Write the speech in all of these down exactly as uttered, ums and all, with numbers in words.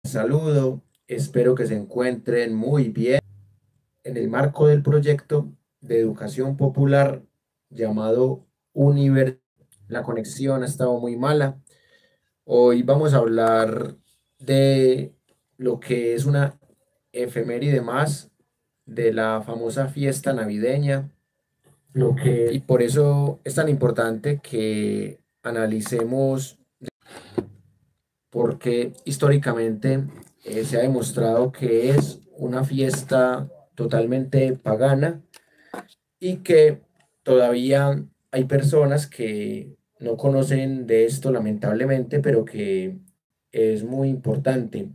Saludo, espero que se encuentren muy bien en el marco del proyecto de educación popular llamado Univer. La conexión ha estado muy mala. Hoy vamos a hablar de lo que es una efeméride más de la famosa fiesta navideña, lo que, y por eso es tan importante que analicemos porque históricamente eh, se ha demostrado que es una fiesta totalmente pagana y que todavía hay personas que no conocen de esto lamentablemente, pero que es muy importante.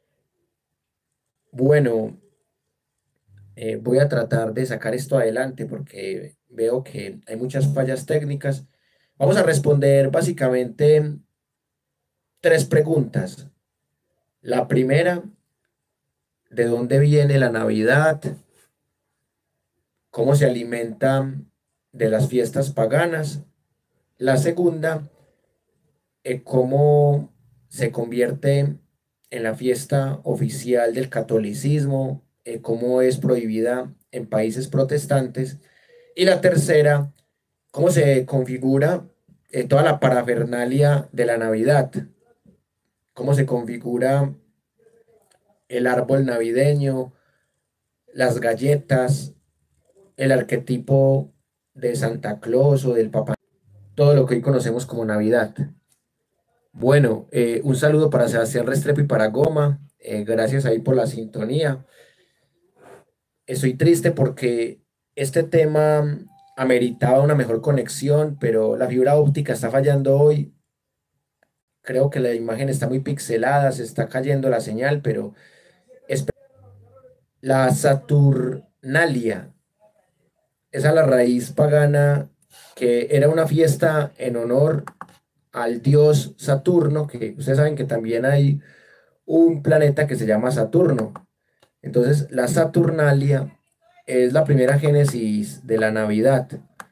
Bueno, eh, voy a tratar de sacar esto adelante porque veo que hay muchas fallas técnicas. Vamos a responder básicamente tres preguntas. La primera, ¿de dónde viene la Navidad? ¿Cómo se alimenta de las fiestas paganas? La segunda, eh, ¿cómo se convierte en la fiesta oficial del catolicismo? Eh, ¿cómo es prohibida en países protestantes? Y la tercera, ¿cómo se configura eh, toda la parafernalia de la Navidad? ¿Cómo se configura el árbol navideño, las galletas, el arquetipo de Santa Claus o del Papá, todo lo que hoy conocemos como Navidad? Bueno, eh, un saludo para Sebastián Restrepo y para Goma. Eh, gracias ahí por la sintonía. Estoy triste porque este tema ameritaba una mejor conexión, pero la fibra óptica está fallando hoy. Creo que la imagen está muy pixelada, se está cayendo la señal, pero espe- la Saturnalia, esa es la raíz pagana que era una fiesta en honor al dios Saturno, que ustedes saben que también hay un planeta que se llama Saturno. Entonces, la Saturnalia es la primera génesis de la Navidad.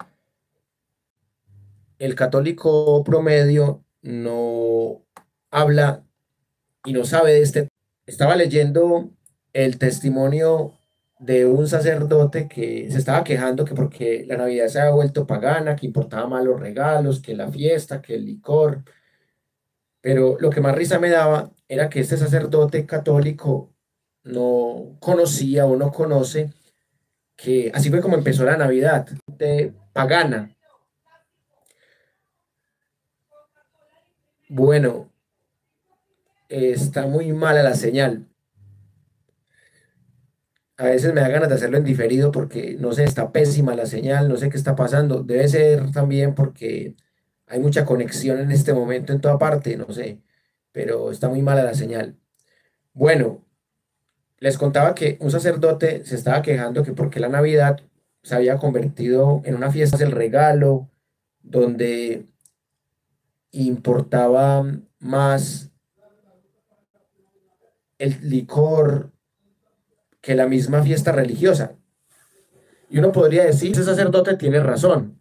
El católico promedio no habla y no sabe de este. Estaba leyendo el testimonio de un sacerdote que se estaba quejando que porque la Navidad se había vuelto pagana, que importaba más los regalos, que la fiesta, que el licor. Pero lo que más risa me daba era que este sacerdote católico no conocía o no conoce que así fue como empezó la Navidad, de pagana. Bueno, eh, está muy mala la señal. A veces me da ganas de hacerlo en diferido porque no sé, está pésima la señal, no sé qué está pasando. Debe ser también porque hay mucha conexión en este momento en toda parte, no sé, pero está muy mala la señal. Bueno, les contaba que un sacerdote se estaba quejando que porque la Navidad se había convertido en una fiesta del regalo, donde importaba más el licor que la misma fiesta religiosa. Y uno podría decir, ese sacerdote tiene razón,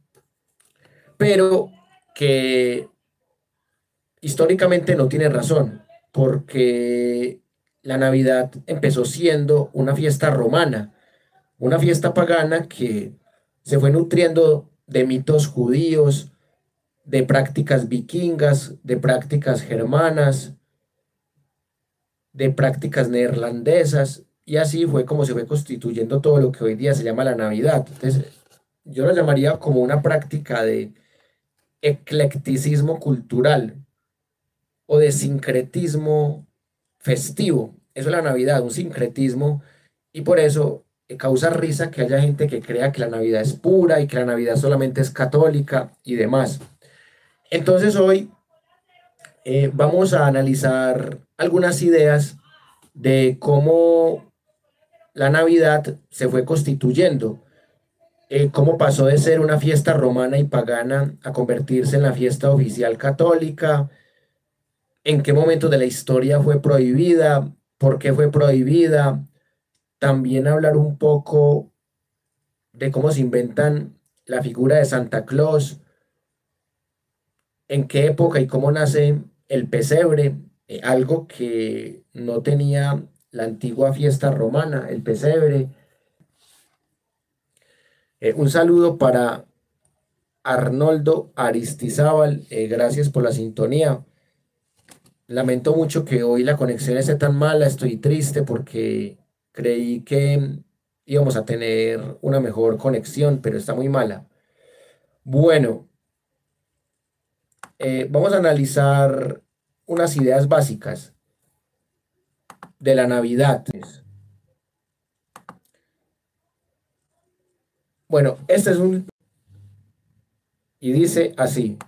pero que históricamente no tiene razón, porque la Navidad empezó siendo una fiesta romana, una fiesta pagana que se fue nutriendo de mitos judíos, de prácticas vikingas, de prácticas germanas, de prácticas neerlandesas, y así fue como se fue constituyendo todo lo que hoy día se llama la Navidad. Entonces, yo lo llamaría como una práctica de eclecticismo cultural o de sincretismo festivo. Eso es la Navidad, un sincretismo, y por eso eh, causa risa que haya gente que crea que la Navidad es pura y que la Navidad solamente es católica y demás. Entonces hoy eh, vamos a analizar algunas ideas de cómo la Navidad se fue constituyendo, eh, cómo pasó de ser una fiesta romana y pagana a convertirse en la fiesta oficial católica, en qué momento de la historia fue prohibida, por qué fue prohibida, también hablar un poco de cómo se inventan la figura de Santa Claus, en qué época y cómo nace el pesebre, eh, algo que no tenía la antigua fiesta romana, el pesebre. Eh, un saludo para Arnoldo Aristizábal, eh, gracias por la sintonía. Lamento mucho que hoy la conexión esté tan mala, estoy triste porque creí que íbamos a tener una mejor conexión, pero está muy mala. Bueno, eh, vamos a analizar unas ideas básicas de la Navidad. Bueno, este es un... y dice así.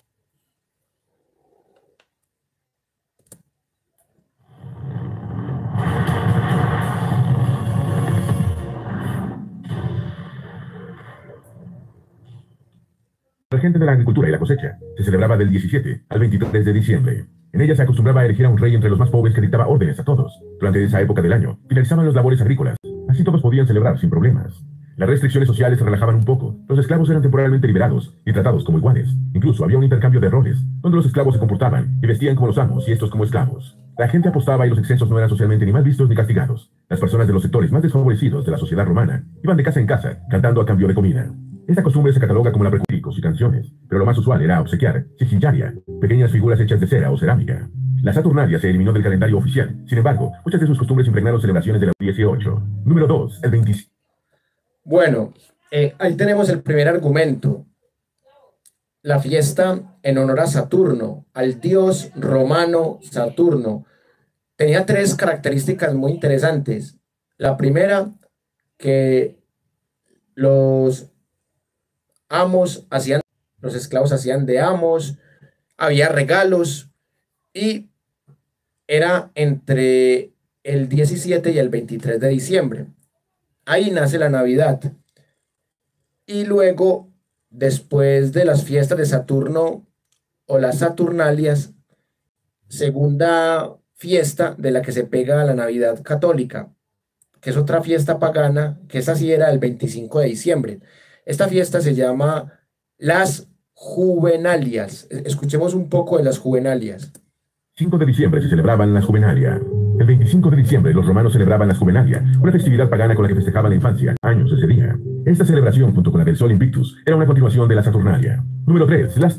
La gente de la agricultura y la cosecha se celebraba del diecisiete al veintitrés de diciembre. En ella se acostumbraba a elegir a un rey entre los más pobres que dictaba órdenes a todos. Durante esa época del año, finalizaban las labores agrícolas. Así todos podían celebrar sin problemas. Las restricciones sociales se relajaban un poco. Los esclavos eran temporalmente liberados y tratados como iguales. Incluso había un intercambio de roles, donde los esclavos se comportaban y vestían como los amos y estos como esclavos. La gente apostaba y los excesos no eran socialmente ni mal vistos ni castigados. Las personas de los sectores más desfavorecidos de la sociedad romana iban de casa en casa, cantando a cambio de comida. Esta costumbre se cataloga como la prejuicios y canciones, pero lo más usual era obsequiar, sigillaria, pequeñas figuras hechas de cera o cerámica. La Saturnalia se eliminó del calendario oficial. Sin embargo, muchas de sus costumbres impregnaron celebraciones de la dieciocho. Número dos, el veinticinco. Bueno, eh, ahí tenemos el primer argumento. La fiesta en honor a Saturno, al dios romano Saturno. Tenía tres características muy interesantes. La primera, que los amos hacían, los esclavos hacían de amos, había regalos y era entre el diecisiete y el veintitrés de diciembre. Ahí nace la Navidad. Y luego, después de las fiestas de Saturno o las Saturnalias, segunda fiesta de la que se pega a la Navidad católica, que es otra fiesta pagana, que esa sí era el veinticinco de diciembre. Esta fiesta se llama las Juvenalias. Escuchemos un poco de las Juvenalias. cinco de diciembre se celebraban las Juvenalia. El veinticinco de diciembre los romanos celebraban las Juvenalia, una festividad pagana con la que festejaban la infancia, años ese día. Esta celebración, junto con la del Sol Invictus, era una continuación de la Saturnalia. Número tres, las...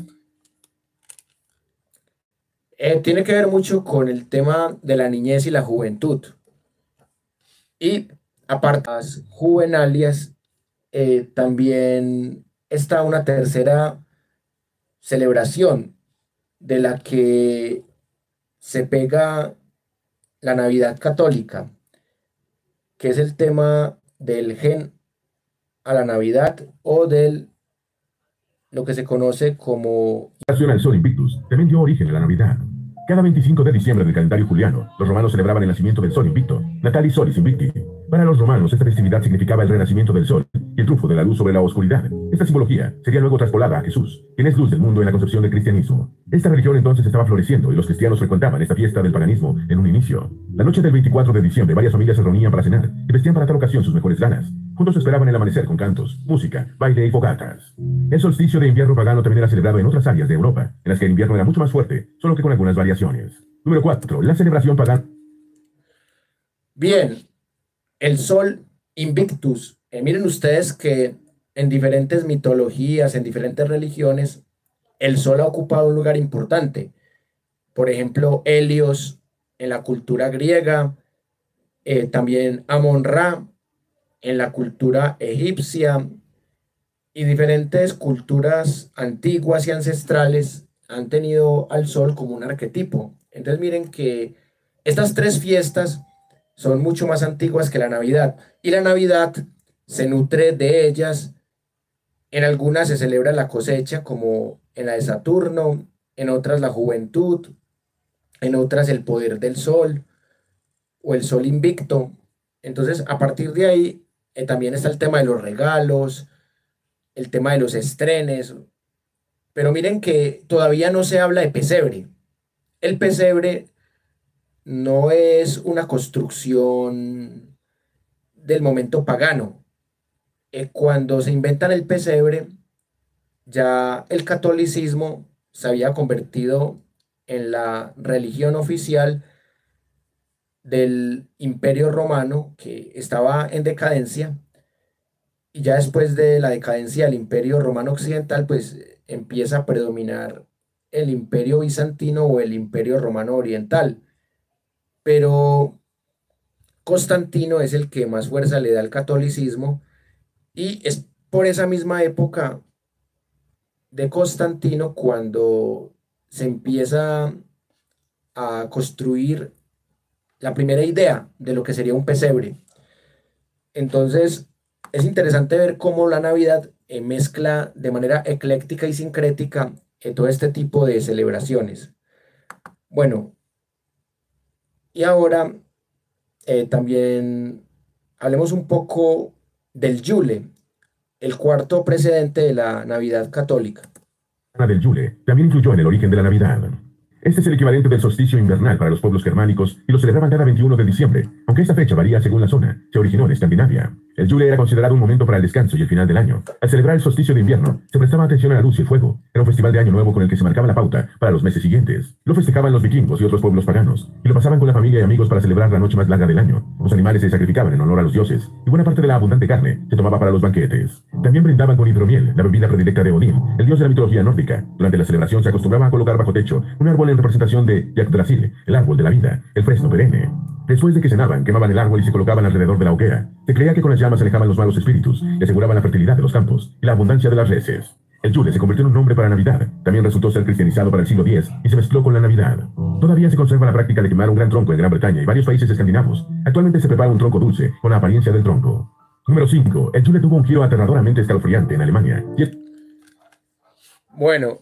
Eh, tiene que ver mucho con el tema de la niñez y la juventud. Y aparte de las Juvenalias, eh, también está una tercera celebración de la que se pega la Navidad católica, que es el tema del gen a la Navidad o del lo que se conoce como... La al Sol Invictus también dio origen a la Navidad. Cada veinticinco de diciembre del calendario juliano, los romanos celebraban el nacimiento del Sol Invicto, Natalis Solis Invicti. Para los romanos, esta festividad significaba el renacimiento del Sol y el triunfo de la luz sobre la oscuridad. Esta simbología sería luego traspolada a Jesús, quien es luz del mundo en la concepción del cristianismo. Esta religión entonces estaba floreciendo y los cristianos frecuentaban esta fiesta del paganismo en un inicio. La noche del veinticuatro de diciembre, varias familias se reunían para cenar y vestían para tal ocasión sus mejores ganas. Juntos esperaban el amanecer con cantos, música, baile y fogatas. El solsticio de invierno pagano también era celebrado en otras áreas de Europa, en las que el invierno era mucho más fuerte, solo que con algunas variaciones. Número cuatro. La celebración pagana. Bien, el Sol Invictus. Eh, miren ustedes que en diferentes mitologías, en diferentes religiones, el Sol ha ocupado un lugar importante. Por ejemplo, Helios en la cultura griega, eh, también Amon-Ra en la cultura egipcia y diferentes culturas antiguas y ancestrales han tenido al Sol como un arquetipo. Entonces miren que estas tres fiestas son mucho más antiguas que la Navidad y la Navidad se nutre de ellas. En algunas se celebra la cosecha como en la de Saturno, en otras la juventud, en otras el poder del sol o el sol invicto. Entonces a partir de ahí eh, también está el tema de los regalos, el tema de los estrenes, pero miren que todavía no se habla de pesebre. El pesebre no es una construcción del momento pagano. Eh, cuando se inventan el pesebre, ya el catolicismo se había convertido en la religión oficial del Imperio Romano, que estaba en decadencia, y ya después de la decadencia del Imperio Romano Occidental, pues empieza a predominar el Imperio Bizantino o el Imperio Romano Oriental. Pero Constantino es el que más fuerza le da al catolicismo, y es por esa misma época de Constantino cuando se empieza a construir la primera idea de lo que sería un pesebre. Entonces, es interesante ver cómo la Navidad eh, mezcla de manera ecléctica y sincrética eh, todo este tipo de celebraciones. Bueno, y ahora eh, también hablemos un poco del Yule, el cuarto precedente de la Navidad católica. Del Yule también influyó en el origen de la Navidad. Este es el equivalente del solsticio invernal para los pueblos germánicos y lo celebraban cada veintiuno de diciembre, aunque esta fecha varía según la zona. Se originó en Escandinavia. El Yule era considerado un momento para el descanso y el final del año. Al celebrar el solsticio de invierno, se prestaba atención a la luz y el fuego. Era un festival de año nuevo con el que se marcaba la pauta para los meses siguientes. Lo festejaban los vikingos y otros pueblos paganos, y lo pasaban con la familia y amigos para celebrar la noche más larga del año. Los animales se sacrificaban en honor a los dioses, y buena parte de la abundante carne se tomaba para los banquetes. También brindaban con hidromiel, la bebida predilecta de Odín, el dios de la mitología nórdica. Durante la celebración se acostumbraba a colocar bajo techo un árbol en representación de Yggdrasil, el árbol de la vida, el fresno perenne. Después de que cenaban, quemaban el árbol y se colocaban alrededor de la hoguera. Se creía que con las llamas se alejaban los malos espíritus y aseguraban la fertilidad de los campos y la abundancia de las reses. El Yule se convirtió en un nombre para Navidad. También resultó ser cristianizado para el siglo diez y se mezcló con la Navidad. Todavía se conserva la práctica de quemar un gran tronco en Gran Bretaña y varios países escandinavos. Actualmente se prepara un tronco dulce con la apariencia del tronco. Número cinco. El Yule tuvo un giro aterradoramente escalofriante en Alemania. Y el... Bueno,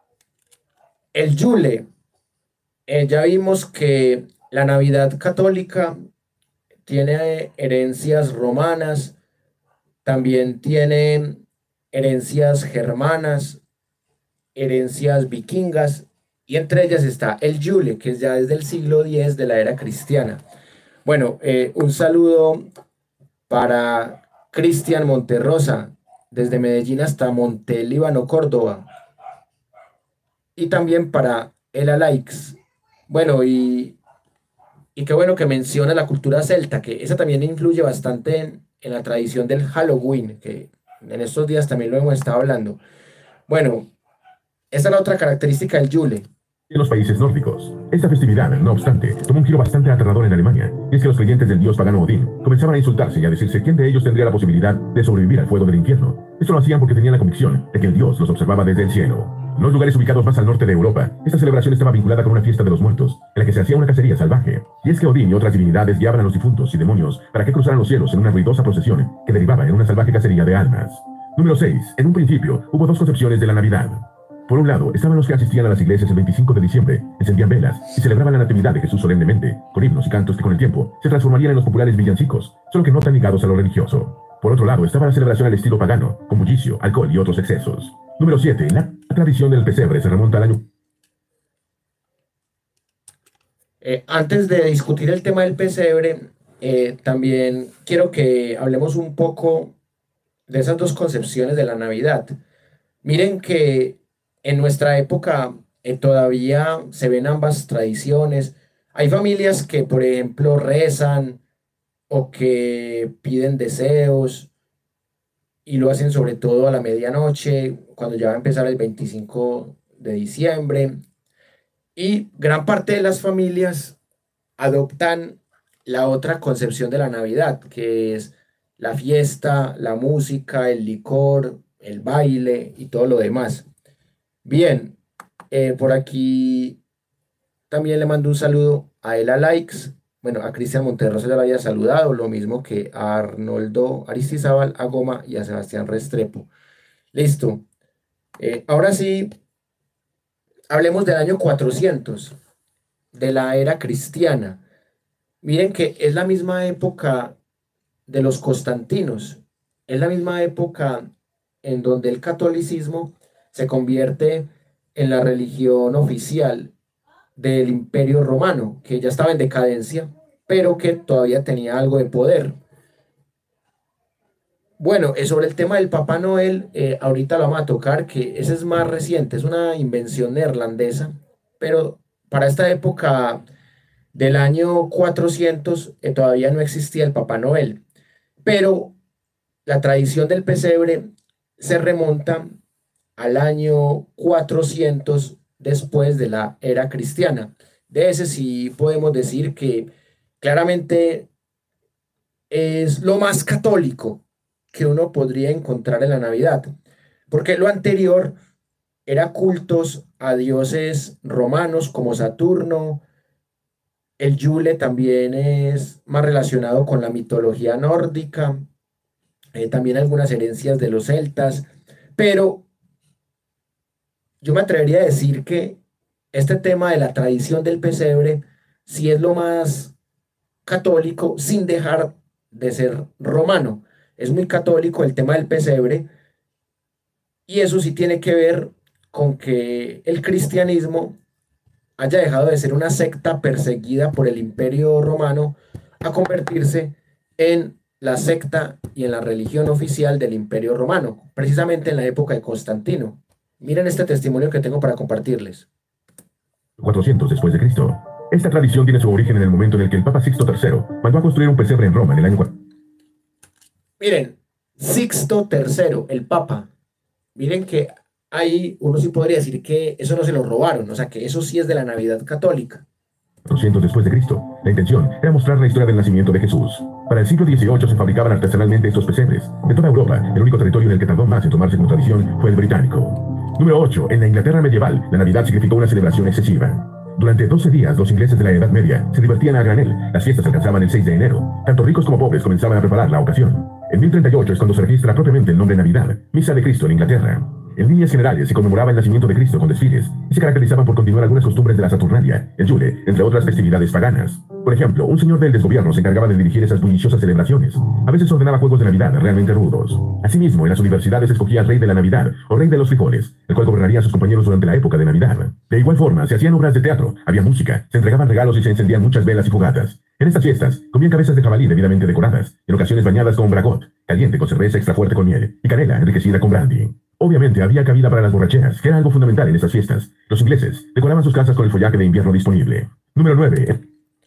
el Yule, eh, ya vimos que la Navidad católica tiene herencias romanas, también tiene herencias germanas, herencias vikingas, y entre ellas está el Yule, que es ya desde el siglo diez de la era cristiana. Bueno, eh, un saludo para Cristian Monterrosa, desde Medellín hasta Montelíbano, Córdoba. Y también para Ela Likes. Bueno, y, y qué bueno que menciona la cultura celta, que esa también influye bastante en, en la tradición del Halloween, que en estos días también lo hemos estado hablando. Bueno, esta es la otra característica del Yule. En los países nórdicos. Esta festividad, no obstante, tomó un giro bastante aterrador en Alemania, y es que los creyentes del dios pagano Odín comenzaban a insultarse y a decirse quién de ellos tendría la posibilidad de sobrevivir al fuego del infierno. Esto lo hacían porque tenían la convicción de que el dios los observaba desde el cielo. En los lugares ubicados más al norte de Europa, esta celebración estaba vinculada con una fiesta de los muertos, en la que se hacía una cacería salvaje. Y es que Odín y otras divinidades guiaban a los difuntos y demonios para que cruzaran los cielos en una ruidosa procesión que derivaba en una salvaje cacería de almas. Número seis. En un principio, hubo dos concepciones de la Navidad. Por un lado, estaban los que asistían a las iglesias el veinticinco de diciembre, encendían velas y celebraban la natividad de Jesús solemnemente, con himnos y cantos que con el tiempo se transformarían en los populares villancicos, solo que no tan ligados a lo religioso. Por otro lado, estaba la celebración al estilo pagano, con bullicio, alcohol y otros excesos. Número siete. La tradición del pesebre se remonta al año... Eh, antes de discutir el tema del pesebre, eh, también quiero que hablemos un poco de esas dos concepciones de la Navidad. Miren que en nuestra época eh, todavía se ven ambas tradiciones. Hay familias que, por ejemplo, rezan o que piden deseos y lo hacen sobre todo a la medianoche, cuando ya va a empezar el veinticinco de diciembre. Y gran parte de las familias adoptan la otra concepción de la Navidad, que es la fiesta, la música, el licor, el baile y todo lo demás. Bien, eh, por aquí también le mando un saludo a Ela Likes, bueno, a Cristian Monterrosa ya lo había saludado, lo mismo que a Arnoldo Aristizábal, a Goma y a Sebastián Restrepo. Listo. Eh, ahora sí, hablemos del año cuatrocientos, de la era cristiana. Miren que es la misma época de los constantinos, es la misma época en donde el catolicismo se convierte en la religión oficial del Imperio Romano, que ya estaba en decadencia, pero que todavía tenía algo de poder. Bueno, eh, sobre el tema del Papá Noel, eh, ahorita lo vamos a tocar, que ese es más reciente, es una invención neerlandesa, pero para esta época del año cuatrocientos eh, todavía no existía el Papá Noel, pero la tradición del pesebre se remonta al año cuatrocientos después de la era cristiana. De ese sí podemos decir que claramente es lo más católico que uno podría encontrar en la Navidad, porque lo anterior era cultos a dioses romanos como Saturno. El Yule también es más relacionado con la mitología nórdica, eh, también algunas herencias de los celtas, pero yo me atrevería a decir que este tema de la tradición del pesebre sí es lo más católico sin dejar de ser romano. Es muy católico el tema del pesebre y eso sí tiene que ver con que el cristianismo haya dejado de ser una secta perseguida por el Imperio Romano a convertirse en la secta y en la religión oficial del Imperio Romano, precisamente en la época de Constantino. Miren este testimonio que tengo para compartirles. cuatrocientos después de Cristo. Esta tradición tiene su origen en el momento en el que el Papa Sixto tercero mandó a construir un pesebre en Roma en el año cuatro. Miren, Sixto tercero, el Papa. Miren que ahí uno sí podría decir que eso no se lo robaron, o sea que eso sí es de la Navidad católica. cuatrocientos después de Cristo. La intención era mostrar la historia del nacimiento de Jesús. Para el siglo dieciocho se fabricaban artesanalmente estos pesebres. De toda Europa, el único territorio en el que tardó más en tomarse como tradición fue el británico. Número ocho. En la Inglaterra medieval, la Navidad significó una celebración excesiva. Durante doce días, los ingleses de la Edad Media se divertían a granel. Las fiestas alcanzaban el seis de enero. Tanto ricos como pobres comenzaban a preparar la ocasión. En mil treinta y ocho es cuando se registra propiamente el nombre Navidad, Misa de Cristo en Inglaterra. En líneas generales se conmemoraba el nacimiento de Cristo con desfiles y se caracterizaban por continuar algunas costumbres de la Saturnalia, el Yule, entre otras festividades paganas. Por ejemplo, un señor del desgobierno se encargaba de dirigir esas bulliciosas celebraciones. A veces ordenaba juegos de Navidad realmente rudos. Asimismo, en las universidades escogía al rey de la Navidad o rey de los frijoles, el cual gobernaría a sus compañeros durante la época de Navidad. De igual forma, se hacían obras de teatro, había música, se entregaban regalos y se encendían muchas velas y fogatas. En estas fiestas, comían cabezas de jabalí debidamente decoradas, en ocasiones bañadas con bragot, caliente con cerveza extra fuerte con miel, y canela enriquecida con brandy. Obviamente había cabida para las borracheras, que era algo fundamental en estas fiestas. Los ingleses decoraban sus casas con el follaje de invierno disponible. Número nueve.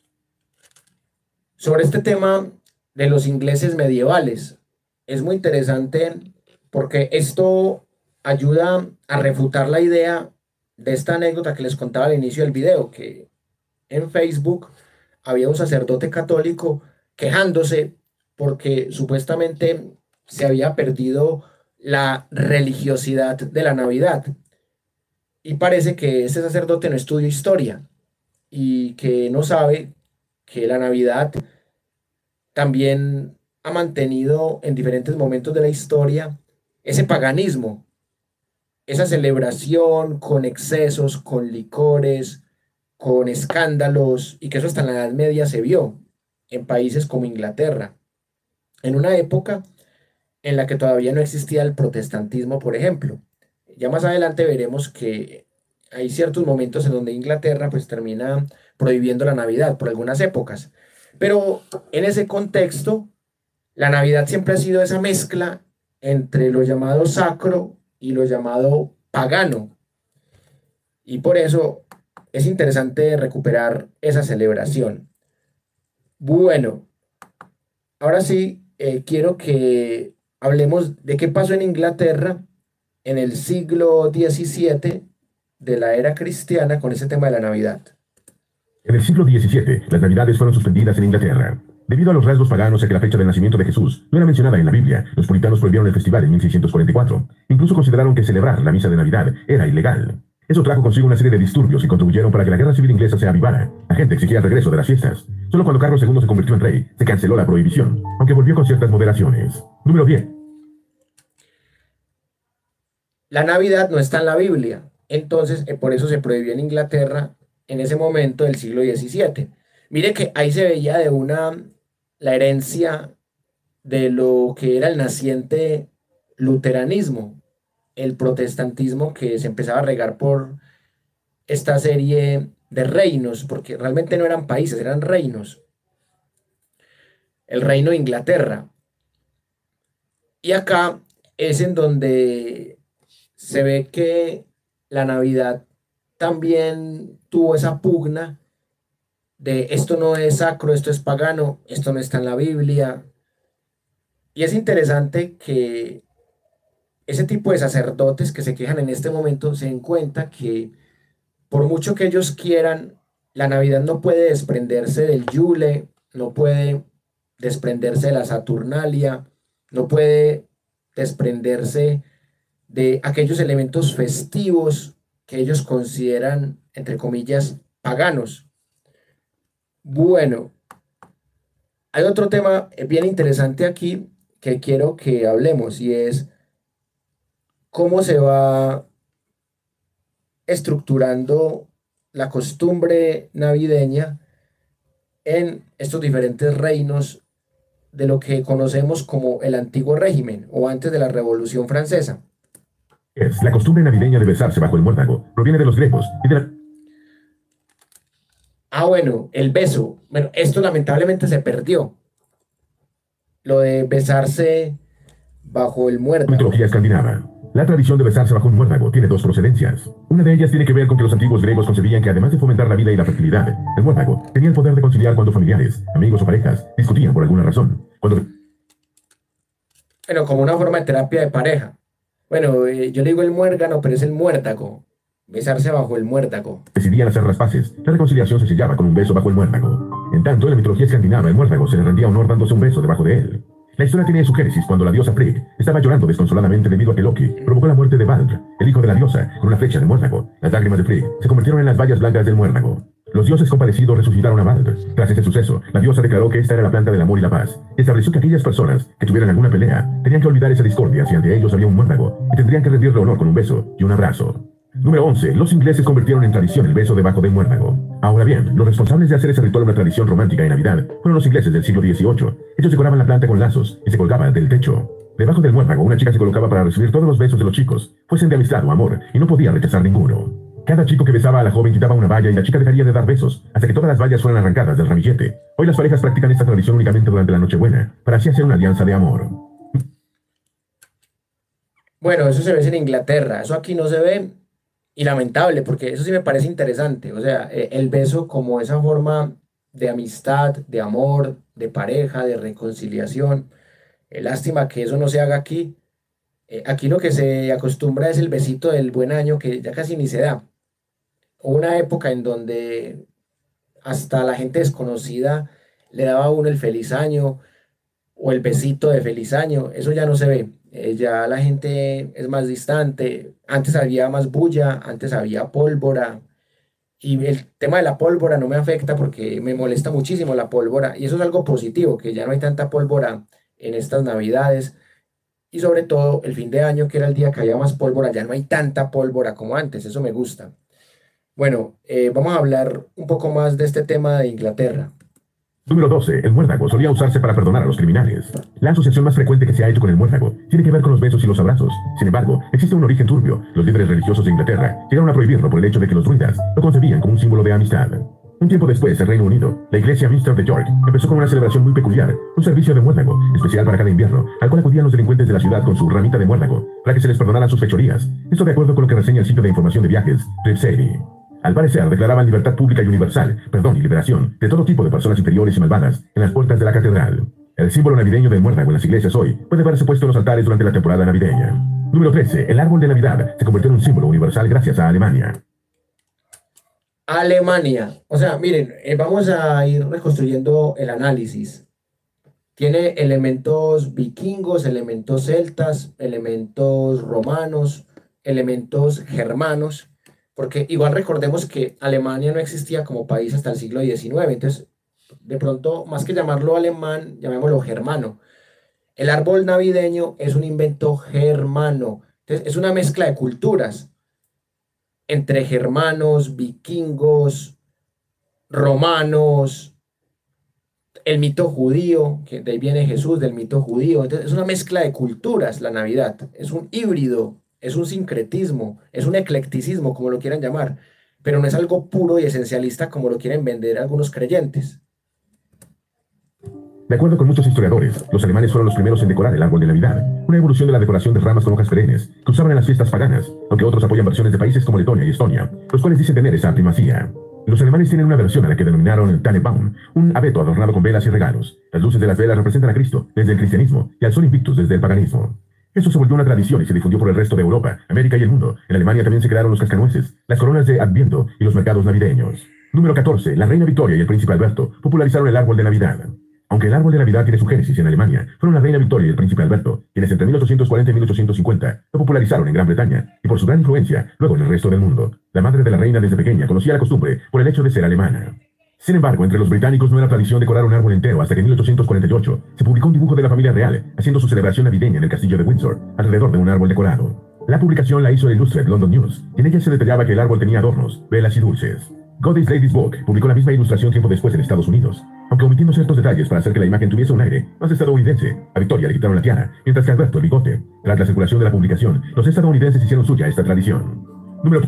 Sobre este tema de los ingleses medievales, es muy interesante porque esto ayuda a refutar la idea de esta anécdota que les contaba al inicio del video, que en Facebook había un sacerdote católico quejándose porque supuestamente se había perdido la religiosidad de la Navidad. Y parece que ese sacerdote no estudió historia y que no sabe que la Navidad también ha mantenido en diferentes momentos de la historia ese paganismo, esa celebración con excesos, con licores, con escándalos, y que eso hasta en la Edad Media se vio en países como Inglaterra, en una época en la que todavía no existía el protestantismo, por ejemplo. Ya más adelante veremos que hay ciertos momentos en donde Inglaterra pues termina prohibiendo la Navidad por algunas épocas. Pero en ese contexto, la Navidad siempre ha sido esa mezcla entre lo llamado sacro y lo llamado pagano. Y por eso es interesante recuperar esa celebración. Bueno, ahora sí, eh, quiero que hablemos de qué pasó en Inglaterra en el siglo diecisiete de la era cristiana con ese tema de la Navidad. En el siglo diecisiete, las Navidades fueron suspendidas en Inglaterra. Debido a los rasgos paganos a que la fecha del nacimiento de Jesús no era mencionada en la Biblia, los puritanos prohibieron el festival en mil seiscientos cuarenta y cuatro. Incluso consideraron que celebrar la misa de Navidad era ilegal. Eso trajo consigo una serie de disturbios y contribuyeron para que la guerra civil inglesa se avivara. La gente exigía el regreso de las fiestas. Solo cuando Carlos segundo se convirtió en rey, se canceló la prohibición, aunque volvió con ciertas moderaciones. Número diez. La Navidad no está en la Biblia, entonces eh, por eso se prohibió en Inglaterra en ese momento del siglo diecisiete. Mire que ahí se veía de una la herencia de lo que era el naciente luteranismo, el protestantismo que se empezaba a regar por esta serie de reinos, porque realmente no eran países, eran reinos. El reino de Inglaterra. Y acá es en donde se ve que la Navidad también tuvo esa pugna de esto no es sacro, esto es pagano, esto no está en la Biblia. Y es interesante que ese tipo de sacerdotes que se quejan en este momento se den cuenta que por mucho que ellos quieran, la Navidad no puede desprenderse del Yule, no puede desprenderse de la Saturnalia, no puede desprenderse de aquellos elementos festivos que ellos consideran, entre comillas, paganos. Bueno, hay otro tema bien interesante aquí que quiero que hablemos y es cómo se va estructurando la costumbre navideña en estos diferentes reinos de lo que conocemos como el antiguo régimen o antes de la Revolución Francesa. Es la costumbre navideña de besarse bajo el muérdago. Proviene de los griegos y de la... Ah, bueno, el beso. Bueno, esto lamentablemente se perdió. Lo de besarse bajo el muérdago. mitología escandinava. La tradición de besarse bajo un muérdago tiene dos procedencias. Una de ellas tiene que ver con que los antiguos griegos concebían que además de fomentar la vida y la fertilidad, el muérdago tenía el poder de conciliar cuando familiares, amigos o parejas discutían por alguna razón. Cuando... Bueno, como una forma de terapia de pareja. Bueno, eh, yo le digo el muérgano, pero es el muérdago. Besarse bajo el muérdago. Decidían hacer las paces. La reconciliación se sellaba con un beso bajo el muérdago. En tanto, en la mitología escandinava, el muérdago se le rendía honor dándose un beso debajo de él. La historia tiene su génesis cuando la diosa Frigg estaba llorando desconsoladamente debido a que Loki provocó la muerte de Baldr, el hijo de la diosa, con una flecha de muérdago. Las lágrimas de Frigg se convirtieron en las bayas blancas del muérdago. Los dioses compadecidos resucitaron a Baldr. Tras este suceso, la diosa declaró que esta era la planta del amor y la paz. Estableció que aquellas personas que tuvieran alguna pelea tenían que olvidar esa discordia si ante ellos había un muérdago y tendrían que rendirle honor con un beso y un abrazo. Número once. Los ingleses convirtieron en tradición el beso debajo del muérdago. Ahora bien, los responsables de hacer ese ritual una tradición romántica en Navidad fueron los ingleses del siglo dieciocho. Ellos decoraban la planta con lazos y se colgaban del techo. Debajo del muérdago, una chica se colocaba para recibir todos los besos de los chicos, fuesen de amistad o amor, y no podía rechazar ninguno. Cada chico que besaba a la joven quitaba una valla y la chica dejaría de dar besos hasta que todas las vallas fueran arrancadas del ramillete. Hoy las parejas practican esta tradición únicamente durante la Nochebuena, para así hacer una alianza de amor. Bueno, eso se ve en Inglaterra, eso aquí no se ve. Y lamentable, porque eso sí me parece interesante. O sea, eh, el beso como esa forma de amistad, de amor, de pareja, de reconciliación. Eh, lástima que eso no se haga aquí. Eh, aquí lo que se acostumbra es el besito del buen año, que ya casi ni se da. Hubo una época en donde hasta la gente desconocida le daba a uno el feliz año o el besito de feliz año. Eso ya no se ve. Eh, ya la gente es más distante. Antes había más bulla, antes había pólvora. Y el tema de la pólvora no me afecta porque me molesta muchísimo la pólvora. Y eso es algo positivo, que ya no hay tanta pólvora en estas Navidades. Y sobre todo el fin de año, que era el día que había más pólvora, ya no hay tanta pólvora como antes. Eso me gusta. Bueno, eh, vamos a hablar un poco más de este tema de Inglaterra. Número doce. El muérdago solía usarse para perdonar a los criminales. La asociación más frecuente que se ha hecho con el muérdago tiene que ver con los besos y los abrazos. Sin embargo, existe un origen turbio. Los líderes religiosos de Inglaterra llegaron a prohibirlo por el hecho de que los druidas lo concebían como un símbolo de amistad. Un tiempo después, el Reino Unido, la iglesia Minster de York empezó con una celebración muy peculiar, un servicio de muérdago, especial para cada invierno, al cual acudían los delincuentes de la ciudad con su ramita de muérdago, para que se les perdonaran sus fechorías. Esto de acuerdo con lo que reseña el sitio de información de viajes, Tripsady. Al parecer, declaraban libertad pública y universal, perdón y liberación de todo tipo de personas inferiores y malvadas en las puertas de la catedral. El símbolo navideño del muérdago en las iglesias hoy puede verse puesto en los altares durante la temporada navideña. Número trece. El árbol de Navidad se convirtió en un símbolo universal gracias a Alemania. Alemania. O sea, miren, eh, vamos a ir reconstruyendo el análisis. Tiene elementos vikingos, elementos celtas, elementos romanos, elementos germanos. Porque igual recordemos que Alemania no existía como país hasta el siglo diecinueve, entonces de pronto, más que llamarlo alemán, llamémoslo germano. El árbol navideño es un invento germano, entonces es una mezcla de culturas entre germanos, vikingos, romanos, el mito judío, que de ahí viene Jesús, del mito judío. Entonces es una mezcla de culturas la Navidad, es un híbrido. Es un sincretismo, es un eclecticismo, como lo quieran llamar, pero no es algo puro y esencialista como lo quieren vender algunos creyentes. De acuerdo con muchos historiadores, los alemanes fueron los primeros en decorar el árbol de Navidad, una evolución de la decoración de ramas con hojas perennes que usaban en las fiestas paganas, aunque otros apoyan versiones de países como Letonia y Estonia, los cuales dicen tener esa primacía. Los alemanes tienen una versión a la que denominaron Tannenbaum, un abeto adornado con velas y regalos. Las luces de las velas representan a Cristo desde el cristianismo y al Sol Invictus desde el paganismo. Esto se volvió una tradición y se difundió por el resto de Europa, América y el mundo. En Alemania también se crearon los cascanueces, las coronas de Adviento y los mercados navideños. Número catorce. La reina Victoria y el príncipe Alberto popularizaron el árbol de Navidad. Aunque el árbol de Navidad tiene su génesis en Alemania, fueron la reina Victoria y el príncipe Alberto quienes entre mil ochocientos cuarenta y mil ochocientos cincuenta lo popularizaron en Gran Bretaña y por su gran influencia luego en el resto del mundo. La madre de la reina desde pequeña conocía la costumbre por el hecho de ser alemana. Sin embargo, entre los británicos no era tradición decorar un árbol entero hasta que en mil ochocientos cuarenta y ocho se publicó un dibujo de la familia real haciendo su celebración navideña en el castillo de Windsor alrededor de un árbol decorado. La publicación la hizo el Illustrated London News y en ella se detallaba que el árbol tenía adornos, velas y dulces. God is Ladies Book publicó la misma ilustración tiempo después en Estados Unidos, aunque omitiendo ciertos detalles para hacer que la imagen tuviese un aire más estadounidense. A Victoria le quitaron la tiara, mientras que a Alberto el bigote. Tras la circulación de la publicación, los estadounidenses hicieron suya esta tradición. Número...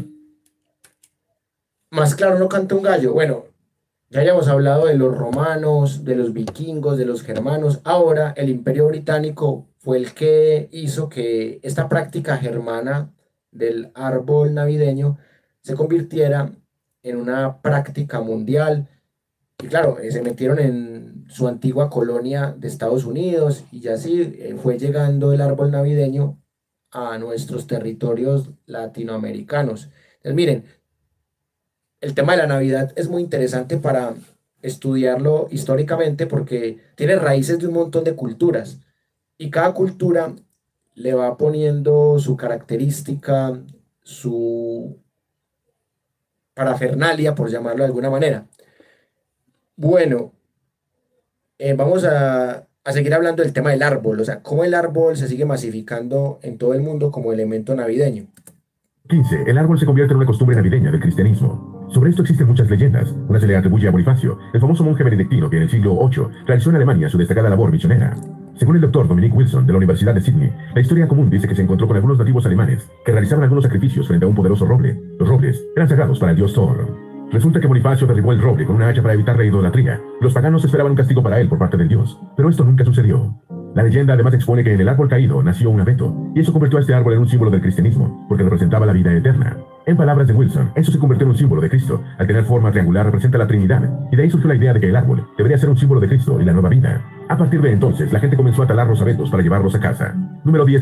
Más claro no canta un gallo. Bueno, ya hayamos hablado de los romanos, de los vikingos, de los germanos. Ahora el Imperio Británico fue el que hizo que esta práctica germana del árbol navideño se convirtiera en una práctica mundial. Y claro, eh, se metieron en su antigua colonia de Estados Unidos y ya así eh, fue llegando el árbol navideño a nuestros territorios latinoamericanos. Entonces, miren, el tema de la Navidad es muy interesante para estudiarlo históricamente porque tiene raíces de un montón de culturas y cada cultura le va poniendo su característica, su parafernalia, por llamarlo de alguna manera. Bueno, eh, vamos a, a seguir hablando del tema del árbol, o sea, cómo el árbol se sigue masificando en todo el mundo como elemento navideño. quince. El árbol se convierte en una costumbre navideña del cristianismo. Sobre esto existen muchas leyendas. Una se le atribuye a Bonifacio, el famoso monje benedictino que en el siglo ocho realizó en Alemania su destacada labor misionera. Según el doctor Dominic Wilson de la Universidad de Sydney, la historia común dice que se encontró con algunos nativos alemanes que realizaban algunos sacrificios frente a un poderoso roble. Los robles eran sagrados para el dios Thor. Resulta que Bonifacio derribó el roble con una hacha para evitar la idolatría. Los paganos esperaban un castigo para él por parte del dios, pero esto nunca sucedió. La leyenda además expone que en el árbol caído nació un abeto, y eso convirtió a este árbol en un símbolo del cristianismo, porque representaba la vida eterna. En palabras de Wilson, eso se convirtió en un símbolo de Cristo. Al tener forma triangular representa la Trinidad, y de ahí surgió la idea de que el árbol debería ser un símbolo de Cristo y la nueva vida. A partir de entonces, la gente comenzó a talar los abetos para llevarlos a casa. Número diez.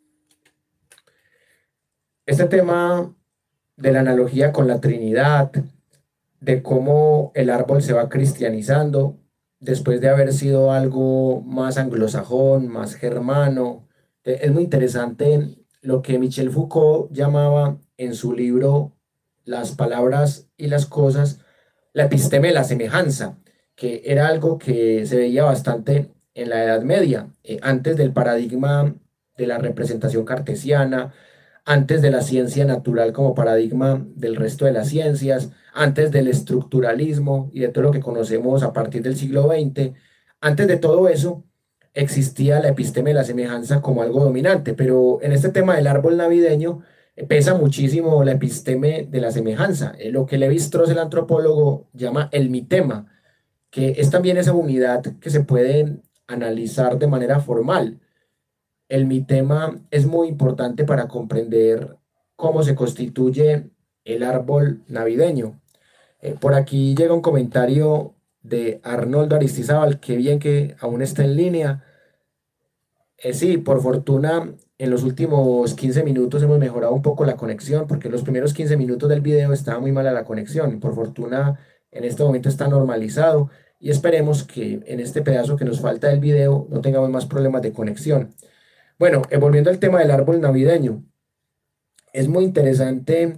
Este tema de la analogía con la Trinidad, de cómo el árbol se va cristianizando después de haber sido algo más anglosajón, más germano. Es muy interesante lo que Michel Foucault llamaba en su libro Las palabras y las cosas, la episteme de la semejanza, que era algo que se veía bastante en la Edad Media, eh, antes del paradigma de la representación cartesiana, antes de la ciencia natural como paradigma del resto de las ciencias, antes del estructuralismo y de todo lo que conocemos a partir del siglo veinte. Antes de todo eso existía la episteme de la semejanza como algo dominante, pero en este tema del árbol navideño eh, pesa muchísimo la episteme de la semejanza, eh, lo que Lévi-Strauss, el antropólogo, llama el mitema, que es también esa unidad que se puede analizar de manera formal. El mitema es muy importante para comprender cómo se constituye el árbol navideño. Eh, por aquí llega un comentario de Arnoldo Aristizábal, que bien que aún está en línea. Eh, sí, por fortuna, en los últimos quince minutos hemos mejorado un poco la conexión, porque en los primeros quince minutos del video estaba muy mala la conexión. Por fortuna, en este momento está normalizado y esperemos que en este pedazo que nos falta del video no tengamos más problemas de conexión. Bueno, eh, volviendo al tema del árbol navideño, es muy interesante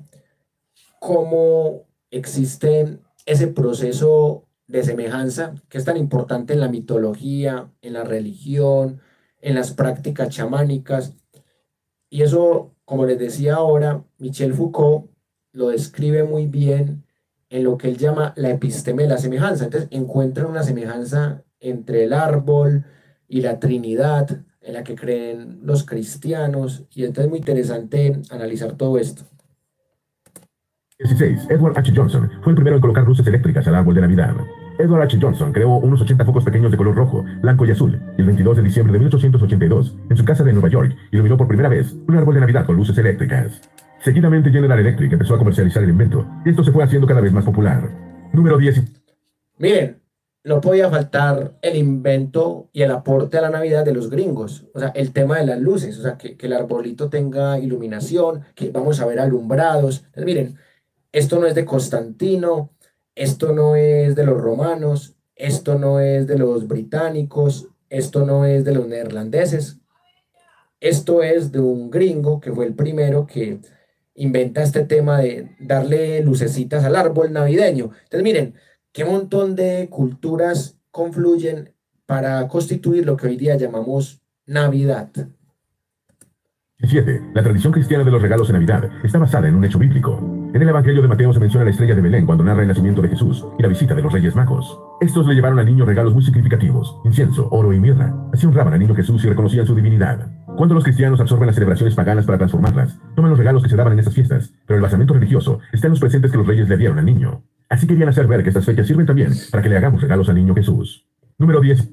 cómo existe ese proceso de semejanza que es tan importante en la mitología, en la religión, en las prácticas chamánicas. Y eso, como les decía ahora, Michel Foucault lo describe muy bien en lo que él llama la episteme de la semejanza. Entonces encuentran una semejanza entre el árbol y la Trinidad, en la que creen los cristianos, y entonces es muy interesante analizar todo esto. dieciséis. Edward H. Johnson fue el primero en colocar luces eléctricas al árbol de Navidad. Edward H. Johnson creó unos ochenta focos pequeños de color rojo, blanco y azul, y el veintidós de diciembre de mil ochocientos ochenta y dos, en su casa de Nueva York, iluminó por primera vez un árbol de Navidad con luces eléctricas. Seguidamente General Electric empezó a comercializar el invento, y esto se fue haciendo cada vez más popular. Número diez. Miren, no podía faltar el invento y el aporte a la Navidad de los gringos. O sea, el tema de las luces, o sea, que, que el arbolito tenga iluminación, que vamos a ver alumbrados. Entonces, miren, esto no es de Constantino, esto no es de los romanos, esto no es de los británicos, esto no es de los neerlandeses. Esto es de un gringo que fue el primero que inventa este tema de darle lucecitas al árbol navideño. Entonces, miren, qué montón de culturas confluyen para constituir lo que hoy día llamamos Navidad. siete. La tradición cristiana de los regalos en Navidad está basada en un hecho bíblico. En el Evangelio de Mateo se menciona la estrella de Belén cuando narra el nacimiento de Jesús y la visita de los Reyes Magos. Estos le llevaron al niño regalos muy significativos, incienso, oro y mirra. Así honraban al niño Jesús y reconocían su divinidad. Cuando los cristianos absorben las celebraciones paganas para transformarlas, toman los regalos que se daban en esas fiestas, pero el basamento religioso está en los presentes que los reyes le dieron al niño. Así querían hacer ver que estas fechas sirven también para que le hagamos regalos al niño Jesús. Número diez.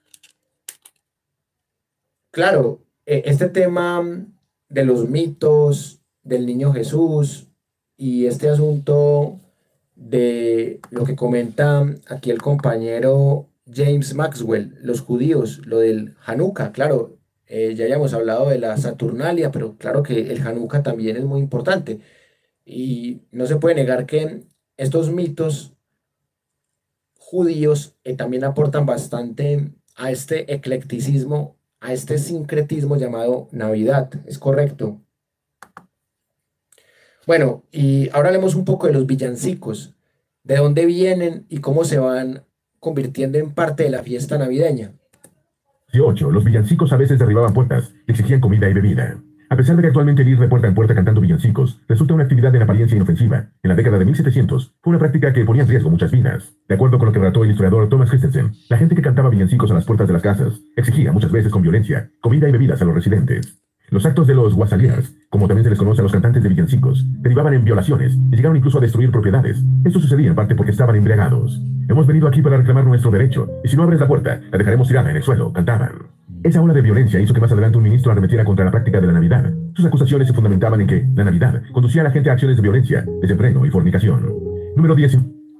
Claro, eh, este tema de los mitos del niño Jesús y este asunto de lo que comenta aquí el compañero James Maxwell, los judíos, lo del Hanukkah, claro, eh, ya habíamos hablado de la Saturnalia, pero claro que el Hanukkah también es muy importante y no se puede negar que estos mitos judíos eh, también aportan bastante a este eclecticismo, a este sincretismo llamado Navidad, ¿es correcto? Bueno, y ahora hablemos un poco de los villancicos, de dónde vienen y cómo se van convirtiendo en parte de la fiesta navideña. ocho. Los villancicos a veces derribaban puertas y exigían comida y bebida. A pesar de que actualmente el ir de puerta en puerta cantando villancicos resulta una actividad en apariencia inofensiva, en la década de mil setecientos fue una práctica que ponía en riesgo muchas vidas. De acuerdo con lo que relató el historiador Thomas Christensen, la gente que cantaba villancicos a las puertas de las casas exigía muchas veces con violencia comida y bebidas a los residentes. Los actos de los wasaliers, como también se les conoce a los cantantes de villancicos, derivaban en violaciones y llegaron incluso a destruir propiedades. Esto sucedía en parte porque estaban embriagados. Hemos venido aquí para reclamar nuestro derecho, y si no abres la puerta, la dejaremos tirada en el suelo, cantaban. Esa ola de violencia hizo que más adelante un ministro arremetiera contra la práctica de la Navidad. Sus acusaciones se fundamentaban en que la Navidad conducía a la gente a acciones de violencia, desenfreno y fornicación. Número diez.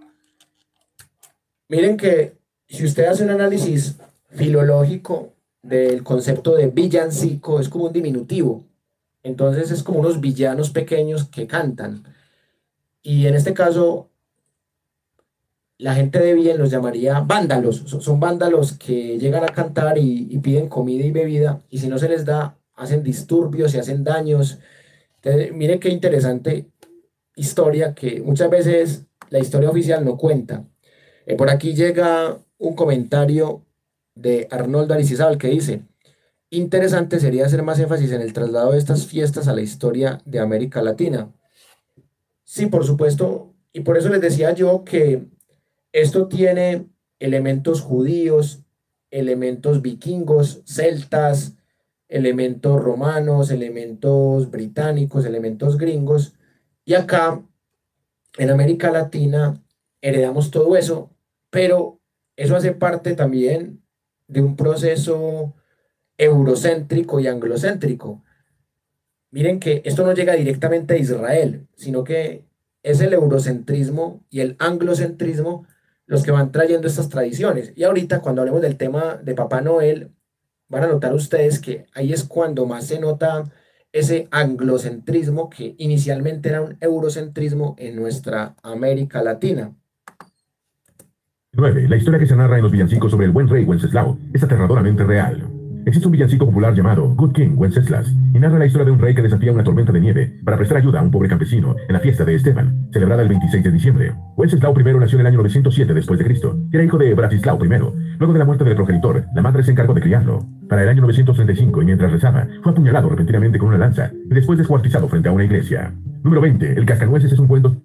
Miren que si usted hace un análisis filológico del concepto de villancico, es como un diminutivo. Entonces es como unos villanos pequeños que cantan. Y en este caso, la gente de bien los llamaría vándalos. Son vándalos que llegan a cantar y, y piden comida y bebida, y si no se les da, hacen disturbios y hacen daños. Entonces, miren qué interesante historia que muchas veces la historia oficial no cuenta. Eh, por aquí llega un comentario de Arnoldo Aristizábal que dice: interesante sería hacer más énfasis en el traslado de estas fiestas a la historia de América Latina. Sí, por supuesto, y por eso les decía yo que esto tiene elementos judíos, elementos vikingos, celtas, elementos romanos, elementos británicos, elementos gringos, y acá en América Latina heredamos todo eso, pero eso hace parte también de un proceso eurocéntrico y anglocéntrico. Miren que esto no llega directamente de Israel, sino que es el eurocentrismo y el anglocentrismo los que van trayendo estas tradiciones. Y ahorita cuando hablemos del tema de Papá Noel, van a notar ustedes que ahí es cuando más se nota ese anglocentrismo que inicialmente era un eurocentrismo en nuestra América Latina. nueve. La historia que se narra en los villancicos sobre el buen rey Wenceslao es aterradoramente real. Existe un villancico popular llamado Good King Wenceslas y narra la historia de un rey que desafía una tormenta de nieve para prestar ayuda a un pobre campesino en la fiesta de Esteban, celebrada el veintiséis de diciembre. Wenceslao primero nació en el año novecientos siete después de Cristo y era hijo de Bratislao primero. Luego de la muerte del progenitor, la madre se encargó de criarlo. Para el año novecientos treinta y cinco, y mientras rezaba, fue apuñalado repentinamente con una lanza y después descuartizado frente a una iglesia. Número veinte. El cascanueces es un cuento.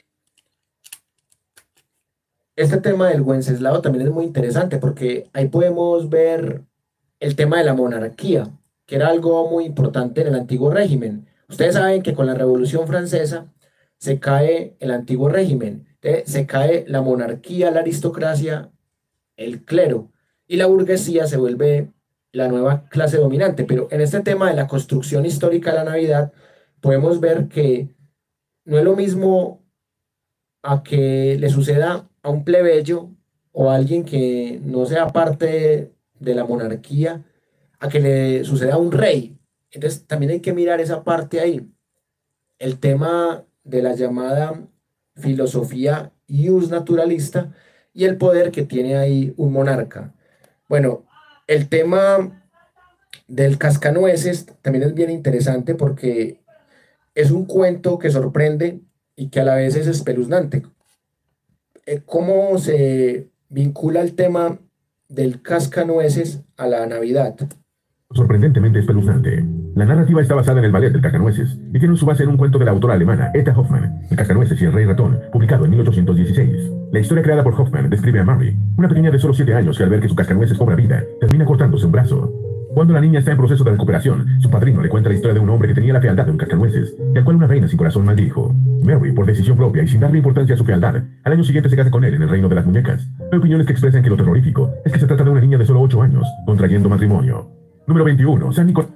Este tema del Wenceslao también es muy interesante porque ahí podemos ver el tema de la monarquía, que era algo muy importante en el antiguo régimen. Ustedes saben que con la Revolución Francesa se cae el antiguo régimen. Eh, se cae la monarquía, la aristocracia, el clero, y la burguesía se vuelve la nueva clase dominante. Pero en este tema de la construcción histórica de la Navidad, podemos ver que no es lo mismo a que le suceda a un plebeyo o a alguien que no sea parte de la monarquía, a que le suceda a un rey. Entonces también hay que mirar esa parte ahí. El tema de la llamada filosofía ius naturalista y el poder que tiene ahí un monarca. Bueno, el tema del cascanueces también es bien interesante porque es un cuento que sorprende y que a la vez es espeluznante. Eh, ¿Cómo se vincula el tema del cascanueces a la Navidad? Sorprendentemente espeluznante. La narrativa está basada en el ballet del Cascanueces y tiene su base en un cuento de la autora alemana Etta Hoffmann, El Cascanueces y el Rey Ratón, publicado en mil ochocientos dieciséis. La historia creada por Hoffmann describe a Mary, una pequeña de solo siete años que al ver que su cascanueces cobra vida, termina cortándose un brazo. Cuando la niña está en proceso de recuperación, su padrino le cuenta la historia de un hombre que tenía la fealdad de un cascanueces, y al cual una reina sin corazón maldijo. Mary, por decisión propia y sin darle importancia a su fealdad, al año siguiente se casa con él en el reino de las muñecas. Hay opiniones que expresan que lo terrorífico es que se trata de una niña de solo ocho años, contrayendo matrimonio. Número veintiuno. San Nicolás.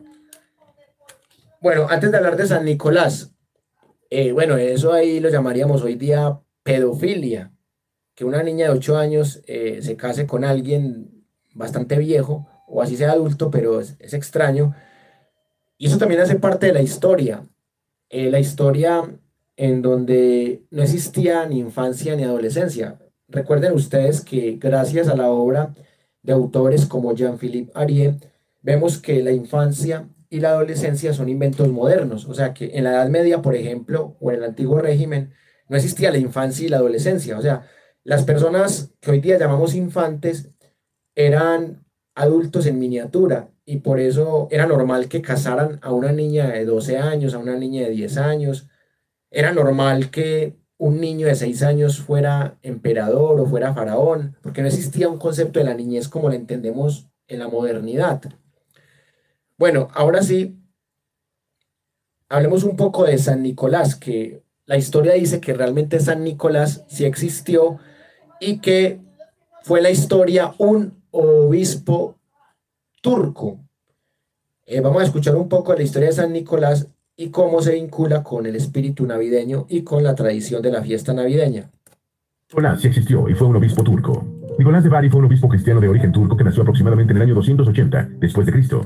Bueno, antes de hablar de San Nicolás, eh, bueno, eso ahí lo llamaríamos hoy día pedofilia, que una niña de ocho años eh, se case con alguien bastante viejo, o así sea adulto, pero es, es extraño. Y eso también hace parte de la historia, eh, la historia en donde no existía ni infancia ni adolescencia. Recuerden ustedes que gracias a la obra de autores como Jean-Philippe Arié, vemos que la infancia y la adolescencia son inventos modernos. O sea que en la Edad Media, por ejemplo, o en el antiguo régimen, no existía la infancia y la adolescencia. O sea, las personas que hoy día llamamos infantes eran adultos en miniatura y por eso era normal que casaran a una niña de doce años, a una niña de diez años. Era normal que un niño de seis años fuera emperador o fuera faraón, porque no existía un concepto de la niñez como la entendemos en la modernidad. Bueno, ahora sí, hablemos un poco de San Nicolás, que la historia dice que realmente San Nicolás sí existió y que fue la historia un obispo turco. Eh, vamos a escuchar un poco de la historia de San Nicolás y cómo se vincula con el espíritu navideño y con la tradición de la fiesta navideña. Nicolás sí existió y fue un obispo turco. Nicolás de Bari fue un obispo cristiano de origen turco que nació aproximadamente en el año doscientos ochenta después de Cristo.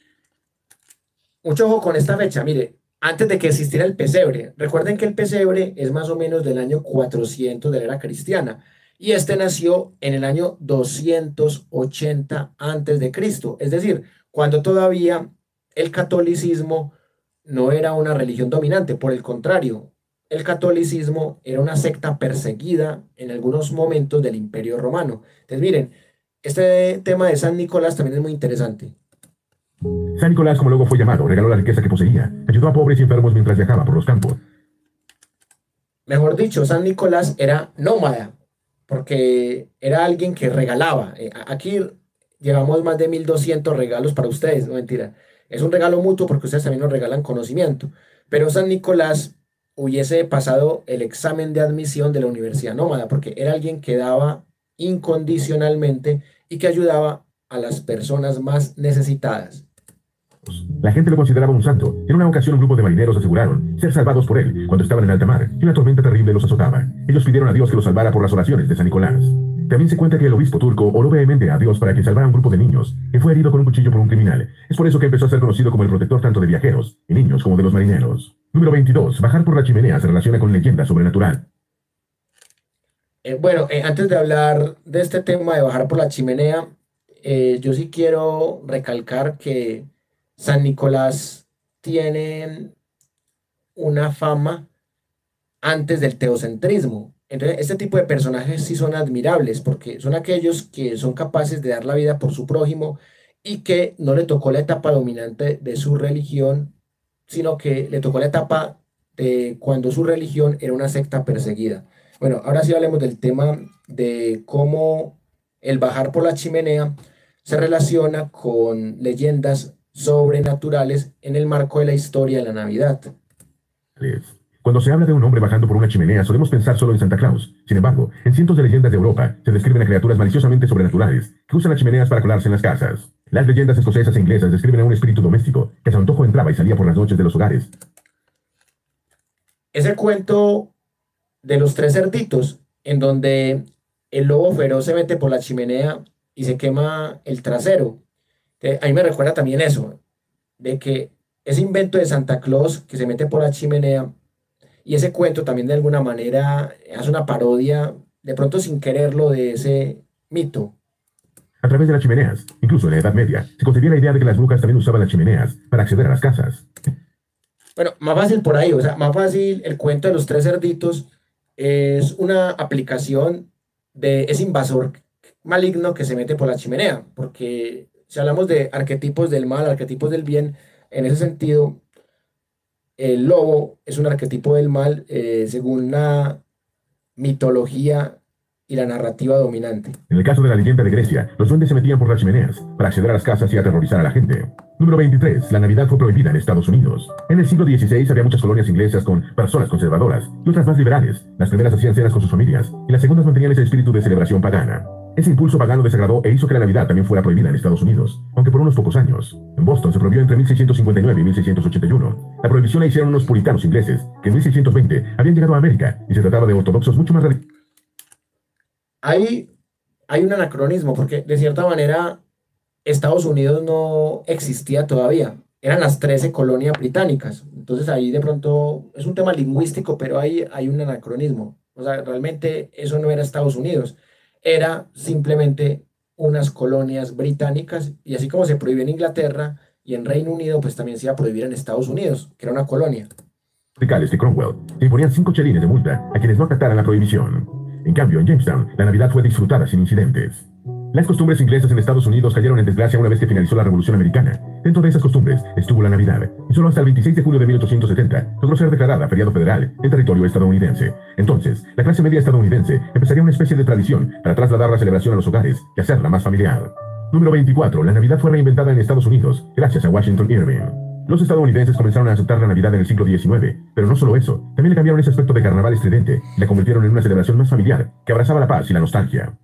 Mucho ojo con esta fecha, mire, antes de que existiera el pesebre. Recuerden que el pesebre es más o menos del año cuatrocientos de la era cristiana y este nació en el año doscientos ochenta antes de Cristo, es decir, cuando todavía el catolicismo no era una religión dominante, por el contrario, el catolicismo era una secta perseguida en algunos momentos del Imperio Romano. Entonces, miren, este tema de San Nicolás también es muy interesante. San Nicolás, como luego fue llamado, regaló la riqueza que poseía, ayudó a pobres y enfermos mientras viajaba por los campos. Mejor dicho, San Nicolás era nómada, porque era alguien que regalaba. Eh, Aquí llevamos más de mil doscientos regalos para ustedes, no mentira. Es un regalo mutuo porque ustedes también nos regalan conocimiento. Pero San Nicolás hubiese pasado el examen de admisión de la Universidad Nómada, porque era alguien que daba incondicionalmente y que ayudaba a las personas más necesitadas. La gente lo consideraba un santo. En una ocasión un grupo de marineros aseguraron ser salvados por él cuando estaban en alta mar y una tormenta terrible los azotaba. Ellos pidieron a Dios que los salvara por las oraciones de San Nicolás. También se cuenta que el obispo turco oró vehemente a Dios para que salvara a un grupo de niños que fue herido con un cuchillo por un criminal. Es por eso que empezó a ser conocido como el protector tanto de viajeros y niños como de los marineros. Número veintidós. Bajar por la chimenea se relaciona con leyenda sobrenatural. Eh, bueno, eh, antes de hablar de este tema de bajar por la chimenea, eh, yo sí quiero recalcar que San Nicolás tiene una fama antes del teocentrismo. Entonces, este tipo de personajes sí son admirables porque son aquellos que son capaces de dar la vida por su prójimo y que no le tocó la etapa dominante de su religión, sino que le tocó la etapa de cuando su religión era una secta perseguida. Bueno, ahora sí hablemos del tema de cómo el bajar por la chimenea se relaciona con leyendas sobrenaturales en el marco de la historia de la Navidad. Cuando se habla de un hombre bajando por una chimenea, solemos pensar solo en Santa Claus. Sin embargo, en cientos de leyendas de Europa se describen a criaturas maliciosamente sobrenaturales que usan las chimeneas para colarse en las casas. Las leyendas escocesas e inglesas describen a un espíritu doméstico que a su antojo entraba y salía por las noches de los hogares. Ese cuento de los tres cerditos, en donde el lobo feroz se mete por la chimenea y se quema el trasero. Eh, a mí me recuerda también eso, de que ese invento de Santa Claus que se mete por la chimenea y ese cuento también de alguna manera hace una parodia, de pronto sin quererlo, de ese mito. A través de las chimeneas, incluso en la Edad Media, se concebía la idea de que las brujas también usaban las chimeneas para acceder a las casas. Bueno, más fácil por ahí, o sea, más fácil el cuento de los tres cerditos es una aplicación de ese invasor maligno que se mete por la chimenea, porque si hablamos de arquetipos del mal, arquetipos del bien, en ese sentido, el lobo es un arquetipo del mal eh, según la mitología y la narrativa dominante. En el caso de la leyenda de Grecia, los duendes se metían por las chimeneas para acceder a las casas y aterrorizar a la gente. Número veintitrés. La Navidad fue prohibida en Estados Unidos. En el siglo dieciséis había muchas colonias inglesas con personas conservadoras y otras más liberales. Las primeras hacían cenas con sus familias y las segundas mantenían ese espíritu de celebración pagana. Ese impulso pagano desagradó e hizo que la Navidad también fuera prohibida en Estados Unidos, aunque por unos pocos años. En Boston se prohibió entre mil seiscientos cincuenta y nueve y mil seiscientos ochenta y uno. La prohibición la hicieron unos puritanos ingleses, que en mil seiscientos veinte habían llegado a América y se trataba de ortodoxos mucho más radicales. Hay, hay un anacronismo, porque de cierta manera Estados Unidos no existía todavía. Eran las trece colonias británicas. Entonces ahí de pronto es un tema lingüístico, pero ahí hay un anacronismo. O sea, realmente eso no era Estados Unidos. Era simplemente unas colonias británicas, y así como se prohibió en Inglaterra y en Reino Unido, pues también se iba a prohibir en Estados Unidos, que era una colonia. radicales de Cromwell se imponían cinco chelines de multa a quienes no acataran la prohibición. En cambio, en Jamestown, la Navidad fue disfrutada sin incidentes. Las costumbres inglesas en Estados Unidos cayeron en desgracia una vez que finalizó la Revolución Americana. Dentro de esas costumbres estuvo la Navidad, y solo hasta el veintiséis de julio de mil ochocientos setenta logró ser declarada feriado federal en territorio estadounidense. Entonces, la clase media estadounidense empezaría una especie de tradición para trasladar la celebración a los hogares y hacerla más familiar. Número veinticuatro. La Navidad fue reinventada en Estados Unidos gracias a Washington Irving. Los estadounidenses comenzaron a aceptar la Navidad en el siglo diecinueve, pero no solo eso, también le cambiaron ese aspecto de carnaval estridente y la convirtieron en una celebración más familiar que abrazaba la paz y la nostalgia.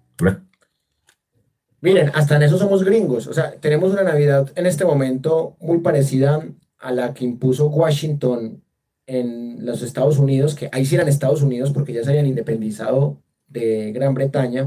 Miren, hasta en eso somos gringos. O sea, tenemos una Navidad en este momento muy parecida a la que impuso Washington en los Estados Unidos, que ahí sí eran Estados Unidos porque ya se habían independizado de Gran Bretaña.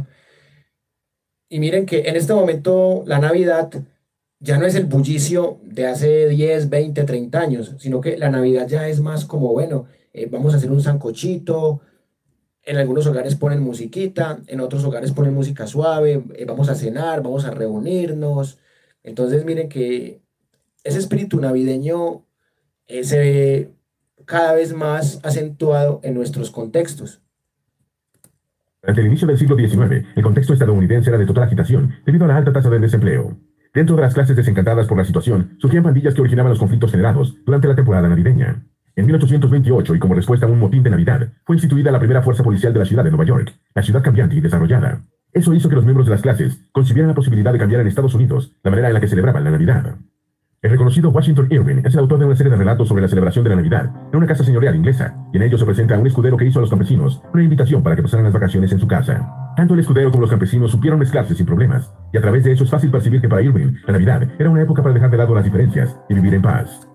Y miren que en este momento la Navidad ya no es el bullicio de hace diez, veinte, treinta años, sino que la Navidad ya es más como, bueno, eh, vamos a hacer un sancochito. En algunos hogares ponen musiquita, en otros hogares ponen música suave, eh, vamos a cenar, vamos a reunirnos. Entonces miren que ese espíritu navideño eh, se ve cada vez más acentuado en nuestros contextos. Durante el inicio del siglo diecinueve, el contexto estadounidense era de total agitación debido a la alta tasa de desempleo. Dentro de las clases desencantadas por la situación, surgían pandillas que originaban los conflictos generados durante la temporada navideña. En mil ochocientos veintiocho, y como respuesta a un motín de Navidad, fue instituida la primera fuerza policial de la ciudad de Nueva York, la ciudad cambiante y desarrollada. Eso hizo que los miembros de las clases concibieran la posibilidad de cambiar en Estados Unidos la manera en la que celebraban la Navidad. El reconocido Washington Irving es el autor de una serie de relatos sobre la celebración de la Navidad en una casa señorial inglesa, y en ellos se presenta a un escudero que hizo a los campesinos una invitación para que pasaran las vacaciones en su casa. Tanto el escudero como los campesinos supieron mezclarse sin problemas, y a través de eso es fácil percibir que para Irving la Navidad era una época para dejar de lado las diferencias y vivir en paz.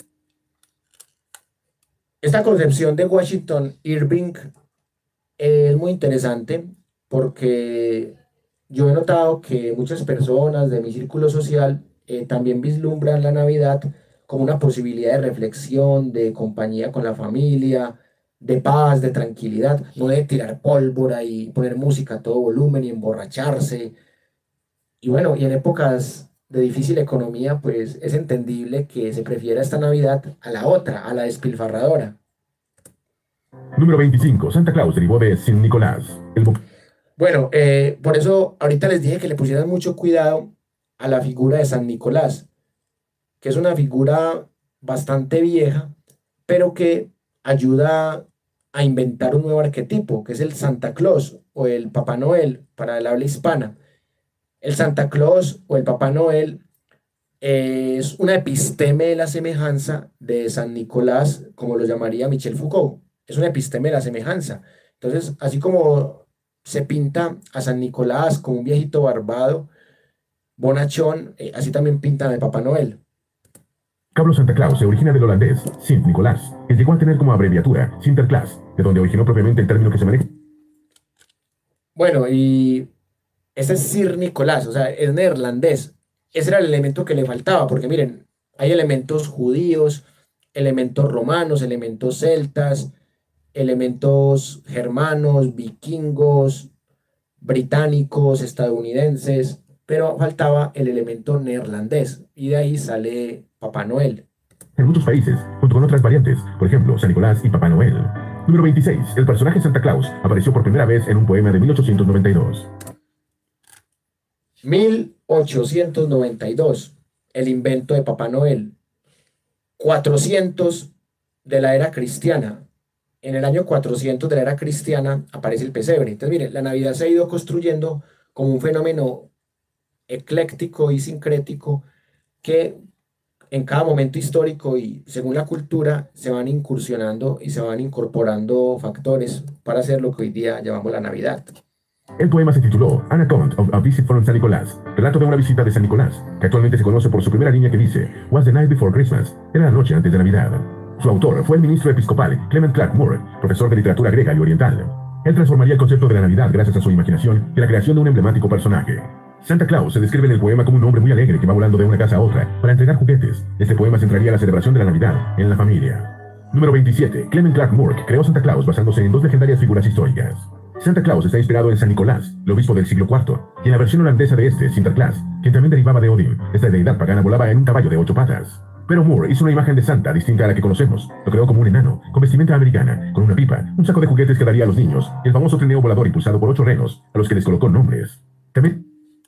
Esta concepción de Washington Irving es muy interesante porque yo he notado que muchas personas de mi círculo social eh, también vislumbran la Navidad como una posibilidad de reflexión, de compañía con la familia, de paz, de tranquilidad, no de tirar pólvora y poner música a todo volumen y emborracharse. Y bueno, y en épocas de difícil economía, pues es entendible que se prefiera esta Navidad a la otra, a la despilfarradora. Número veinticinco. Santa Claus derivó de San Nicolás. El... Bueno, eh, por eso ahorita les dije que le pusieran mucho cuidado a la figura de San Nicolás, que es una figura bastante vieja, pero que ayuda a inventar un nuevo arquetipo, que es el Santa Claus o el Papá Noel para el habla hispana. El Santa Claus o el Papá Noel es una episteme de la semejanza de San Nicolás, como lo llamaría Michel Foucault. es una episteme de la semejanza. Entonces, así como se pinta a San Nicolás como un viejito barbado, bonachón, eh, así también pintan al Papá Noel. Cablo Santa Claus se origina del holandés Sint Nicolás, que llegó a tener como abreviatura Sinterklaas, de donde originó propiamente el término que se maneja. Bueno, y ese es Sir Nicolás, o sea, es neerlandés. Ese era el elemento que le faltaba, porque miren, hay elementos judíos, elementos romanos, elementos celtas, elementos germanos, vikingos, británicos, estadounidenses, pero faltaba el elemento neerlandés, y de ahí sale Papá Noel. En muchos países, junto con otras variantes, por ejemplo, San Nicolás y Papá Noel. Número veintiséis. El personaje Santa Claus apareció por primera vez en un poema de mil ochocientos noventa y dos. mil ochocientos noventa y dos, el invento de Papá Noel. cuatrocientos de la era cristiana. En el año cuatrocientos de la era cristiana aparece el pesebre. Entonces, mire, la Navidad se ha ido construyendo como un fenómeno ecléctico y sincrético que en cada momento histórico y según la cultura se van incursionando y se van incorporando factores para hacer lo que hoy día llamamos la Navidad. El poema se tituló An Account of a Visit from San Nicolás, relato de una visita de San Nicolás, que actualmente se conoce por su primera línea que dice Was the night before Christmas, era la noche antes de Navidad. Su autor fue el ministro episcopal Clement Clarke Moore, profesor de literatura griega y oriental. Él transformaría el concepto de la Navidad gracias a su imaginación y la creación de un emblemático personaje. Santa Claus se describe en el poema como un hombre muy alegre que va volando de una casa a otra para entregar juguetes. Este poema centraría la celebración de la Navidad en la familia. Número veintisiete. Clement Clarke Moore creó Santa Claus basándose en dos legendarias figuras históricas. Santa Claus está inspirado en San Nicolás, el obispo del siglo cuarto, y en la versión holandesa de este, Sinterklaas, quien también derivaba de Odín. Esta deidad pagana volaba en un caballo de ocho patas. Pero Moore hizo una imagen de Santa distinta a la que conocemos. Lo creó como un enano, con vestimenta americana, con una pipa, un saco de juguetes que daría a los niños, y el famoso trineo volador impulsado por ocho renos, a los que les colocó nombres. También...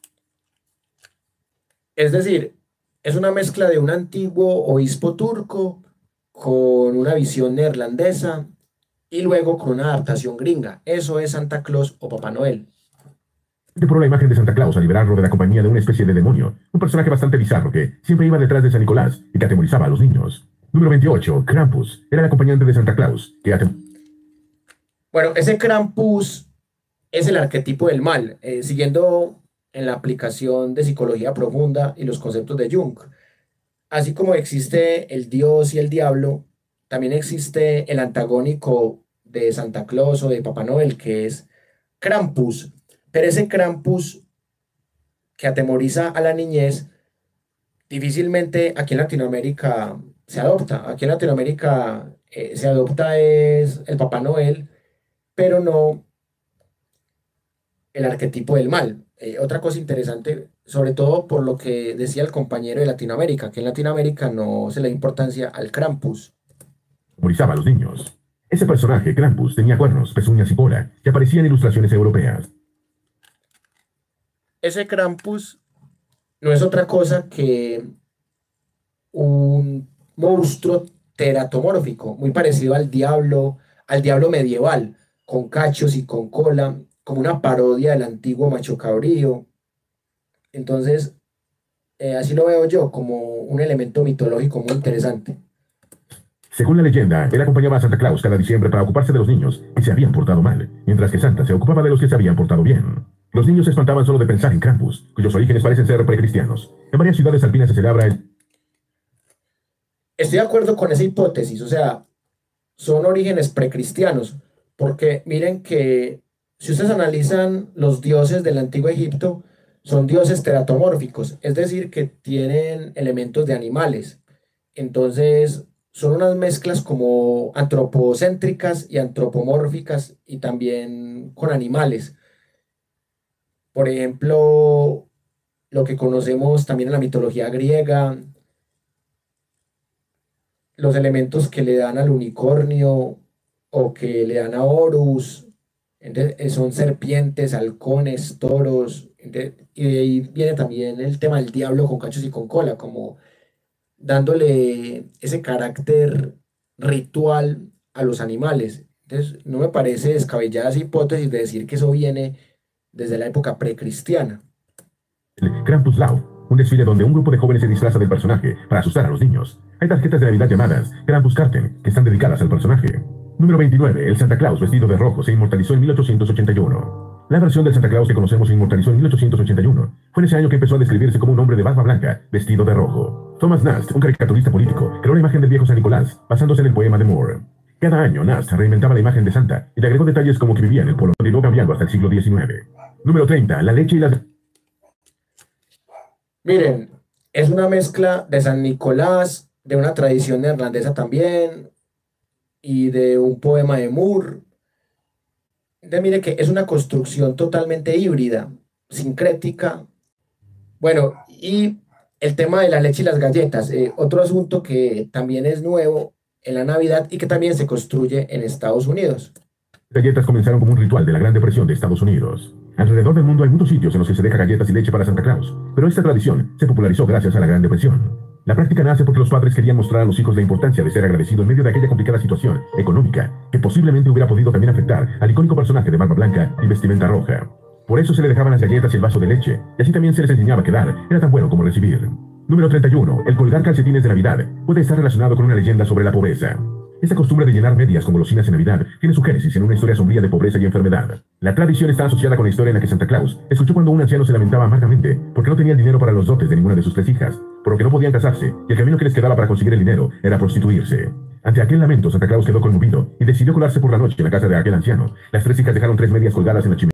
Es decir, es una mezcla de un antiguo obispo turco con una visión neerlandesa y luego con una adaptación gringa. Eso es Santa Claus o Papá Noel. Depuró la imagen de Santa Claus a liberarlo de la compañía de una especie de demonio, un personaje bastante bizarro que siempre iba detrás de San Nicolás y que atemorizaba a los niños. Número veintiocho. Krampus era el acompañante de Santa Claus, que atem... Bueno, ese Krampus es el arquetipo del mal, eh, siguiendo en la aplicación de psicología profunda y los conceptos de Jung. Así como existe el Dios y el diablo, también existe el antagónico de Santa Claus o de Papá Noel, que es Krampus. Pero ese Krampus que atemoriza a la niñez, difícilmente aquí en Latinoamérica se adopta. Aquí en Latinoamérica eh, se adopta es el Papá Noel, pero no el arquetipo del mal. Eh, otra cosa interesante, sobre todo por lo que decía el compañero de Latinoamérica, que en Latinoamérica no se le da importancia al Krampus. Atemorizaba a los niños. Ese personaje, Krampus, tenía cuernos, pezuñas y cola, que aparecía en ilustraciones europeas. Ese Krampus no es otra cosa que un monstruo teratomórfico, muy parecido al diablo, al diablo medieval, con cachos y con cola, como una parodia del antiguo macho cabrío. Entonces, eh, así lo veo yo, como un elemento mitológico muy interesante. Según la leyenda, él acompañaba a Santa Claus cada diciembre para ocuparse de los niños que se habían portado mal, mientras que Santa se ocupaba de los que se habían portado bien. Los niños se espantaban solo de pensar en Krampus, cuyos orígenes parecen ser precristianos. En varias ciudades alpinas se celebra el... Estoy de acuerdo con esa hipótesis, o sea, son orígenes precristianos, porque miren que si ustedes analizan los dioses del antiguo Egipto, son dioses teratomórficos, es decir, que tienen elementos de animales. Entonces, son unas mezclas como antropocéntricas y antropomórficas y también con animales. Por ejemplo, lo que conocemos también en la mitología griega, los elementos que le dan al unicornio o que le dan a Horus, entonces, son serpientes, halcones, toros, entonces, y de ahí viene también el tema del diablo con cachos y con cola, como dándole ese carácter ritual a los animales. Entonces, no me parece descabellada esa hipótesis de decir que eso viene desde la época precristiana. El Krampuslauf, un desfile donde un grupo de jóvenes se disfraza del personaje para asustar a los niños. Hay tarjetas de Navidad llamadas Krampuskarten, que están dedicadas al personaje. Número veintinueve. El Santa Claus vestido de rojo se inmortalizó en mil ochocientos ochenta y uno. La versión del Santa Claus que conocemos se inmortalizó en mil ochocientos ochenta y uno. Fue en ese año que empezó a describirse como un hombre de barba blanca, vestido de rojo. Thomas Nast, un caricaturista político, creó la imagen del viejo San Nicolás, basándose en el poema de Moore. Cada año, Nast reinventaba la imagen de Santa y le agregó detalles como que vivía en el Polo Norte y no cambiando hasta el siglo diecinueve. Número treinta. La leche y las... Miren, es una mezcla de San Nicolás, de una tradición neerlandesa también, y de un poema de Moore. De, mire que es una construcción totalmente híbrida, sincrética. Bueno, y el tema de la leche y las galletas, eh, otro asunto que también es nuevo en la Navidad y que también se construye en Estados Unidos. Las galletas comenzaron como un ritual de la Gran Depresión de Estados Unidos. Alrededor del mundo hay muchos sitios en los que se deja galletas y leche para Santa Claus, pero esta tradición se popularizó gracias a la Gran Depresión. La práctica nace porque los padres querían mostrar a los hijos la importancia de ser agradecidos en medio de aquella complicada situación económica que posiblemente hubiera podido también afectar al icónico personaje de barba blanca y vestimenta roja. Por eso se le dejaban las galletas y el vaso de leche, y así también se les enseñaba que dar era tan bueno como recibir. Número treinta y uno. El colgar calcetines de Navidad puede estar relacionado con una leyenda sobre la pobreza. Esta costumbre de llenar medias con golosinas en Navidad tiene su génesis en una historia sombría de pobreza y enfermedad. La tradición está asociada con la historia en la que Santa Claus escuchó cuando un anciano se lamentaba amargamente porque no tenía el dinero para los dotes de ninguna de sus tres hijas, por lo que no podían casarse, y el camino que les quedaba para conseguir el dinero era prostituirse. Ante aquel lamento, Santa Claus quedó conmovido y decidió colarse por la noche en la casa de aquel anciano. Las tres hijas dejaron tres medias colgadas en la chimenea.